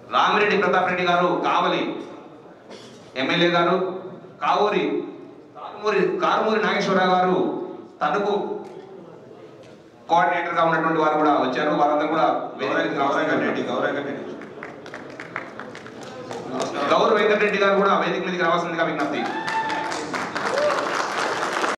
రామిరెడ్డి ప్రతాప్ రెడ్డి గారు కావలి ఎమ్మెల్యే గారు, కారుమూరి నాగేశ్వరరావు గారు తణుకు కోఆర్డినేటర్ గా ఉన్నటువంటి వారు కూడా వచ్చారు. వారందరూ కూడా గౌరవ వెంకటరెడ్డి గారు కూడా వేదిక మీదకి రావాల్సిందిగా విజ్ఞప్తి.